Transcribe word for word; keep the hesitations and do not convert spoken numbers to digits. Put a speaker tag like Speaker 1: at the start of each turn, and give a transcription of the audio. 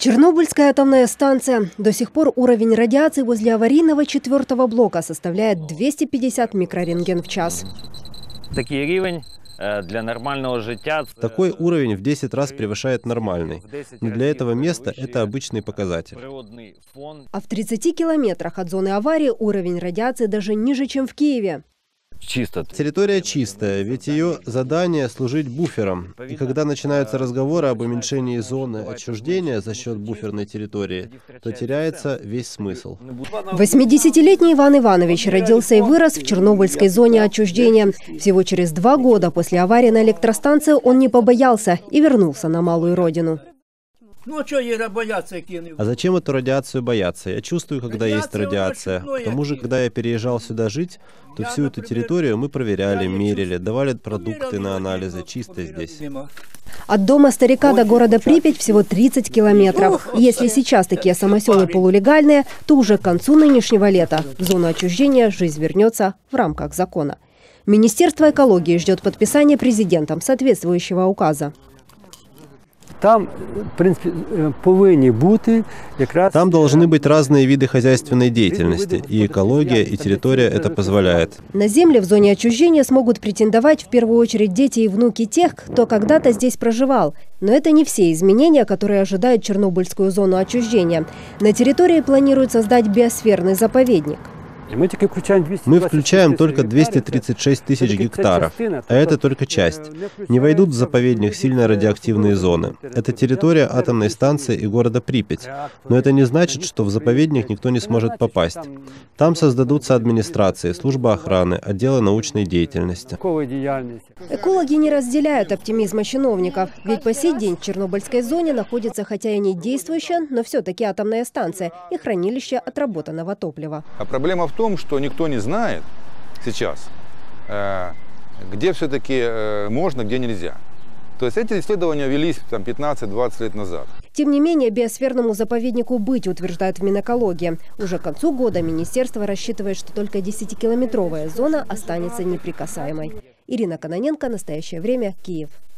Speaker 1: Чернобыльская атомная станция. До сих пор уровень радиации возле аварийного четвертого блока составляет двести пятьдесят микрорентген в час.
Speaker 2: Такий рівень для нормального життя.
Speaker 3: Такой уровень в десять раз превышает нормальный. Но для этого места это обычный показатель.
Speaker 1: А в тридцати километрах от зоны аварии уровень радиации даже ниже, чем в Киеве.
Speaker 2: Чисто.
Speaker 3: Территория чистая, ведь ее задание служить буфером. И когда начинаются разговоры об уменьшении зоны отчуждения за счет буферной территории, то теряется весь смысл.
Speaker 1: восьмидесятилетний Иван Иванович родился и вырос в Чернобыльской зоне отчуждения. Всего через два года после аварии на электростанции он не побоялся и вернулся на малую родину.
Speaker 4: Ну, а что ей бояться?
Speaker 3: А зачем эту радиацию бояться? Я чувствую, когда есть радиация. К тому же, когда я переезжал сюда жить, то всю эту территорию мы проверяли, мерили, давали продукты на анализы. Чисто здесь.
Speaker 1: От дома старика до города Припять всего тридцать километров. Если сейчас такие самоселы полулегальные, то уже к концу нынешнего лета в зону отчуждения жизнь вернется в рамках закона. Министерство экологии ждет подписания президентом соответствующего указа.
Speaker 5: Там, в принципе, повинні бути якраз...
Speaker 3: Там должны быть разные виды хозяйственной деятельности, и экология, и территория это позволяет.
Speaker 1: На земли в зоне отчуждения смогут претендовать в первую очередь дети и внуки тех, кто когда-то здесь проживал. Но это не все изменения, которые ожидают Чернобыльскую зону отчуждения. На территории планируют создать биосферный заповедник.
Speaker 3: Мы включаем только двести тридцать шесть тысяч гектаров, а это только часть. Не войдут в заповедник сильно радиоактивные зоны. Это территория атомной станции и города Припять. Но это не значит, что в заповедник никто не сможет попасть. Там создадутся администрации, служба охраны, отделы научной деятельности.
Speaker 1: Экологи не разделяют оптимизма чиновников. Ведь по сей день в Чернобыльской зоне находится хотя и не действующая, но все-таки атомная станция и хранилище отработанного топлива.
Speaker 6: А проблема в том, что никто не знает сейчас, где все-таки можно, где нельзя. То есть эти исследования велись там пятнадцать-двадцать лет назад.
Speaker 1: Тем не менее, биосферному заповеднику быть, утверждают в Минэкологии. Уже к концу года министерство рассчитывает, что только десятикилометровая зона останется неприкасаемой. Ирина Кононенко, «Настоящее время», Киев.